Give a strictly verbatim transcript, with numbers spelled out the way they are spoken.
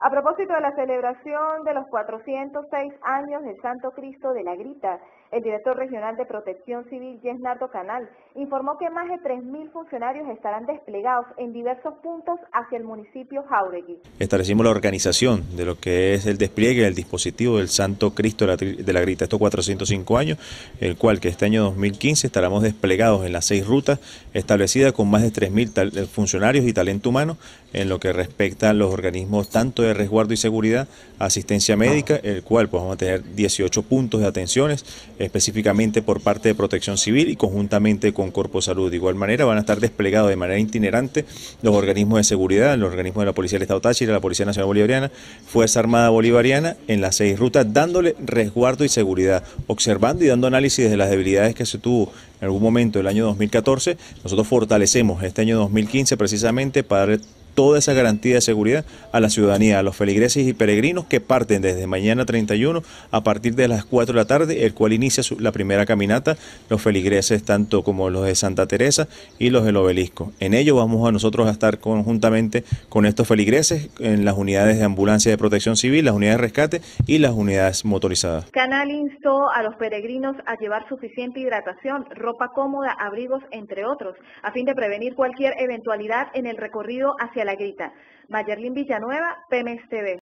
A propósito de la celebración de los cuatrocientos seis años del Santo Cristo de la Grita, el director regional de Protección Civil, Yesnardo Canal, informó que más de tres mil funcionarios estarán desplegados en diversos puntos hacia el municipio Jáuregui. Establecimos la organización de lo que es el despliegue del dispositivo del Santo Cristo de la Grita, estos cuatrocientos cinco años, el cual que este año dos mil quince estaremos desplegados en las seis rutas establecidas con más de tres mil funcionarios y talento humano en lo que respecta a los organismos tanto de resguardo y seguridad, asistencia médica, el cual pues vamos a tener dieciocho puntos de atenciones, específicamente por parte de Protección Civil y conjuntamente con Corpo Salud. De igual manera van a estar desplegados de manera itinerante los organismos de seguridad, los organismos de la Policía del Estado Táchira, la Policía Nacional Bolivariana, Fuerza Armada Bolivariana, en las seis rutas, dándole resguardo y seguridad, observando y dando análisis de las debilidades que se tuvo en algún momento del año dos mil catorce. Nosotros fortalecemos este año dos mil quince precisamente para darle toda esa garantía de seguridad a la ciudadanía, a los feligreses y peregrinos que parten desde mañana treinta y uno a partir de las cuatro de la tarde, el cual inicia su, la primera caminata, los feligreses tanto como los de Santa Teresa y los del Obelisco. En ello vamos a nosotros a estar conjuntamente con estos feligreses en las unidades de ambulancia de protección civil, las unidades de rescate y las unidades motorizadas. Canal instó a los peregrinos a llevar suficiente hidratación, ropa cómoda, abrigos, entre otros, a fin de prevenir cualquier eventualidad en el recorrido hacia la Grita. Mayerlin Villanueva, P M S T V.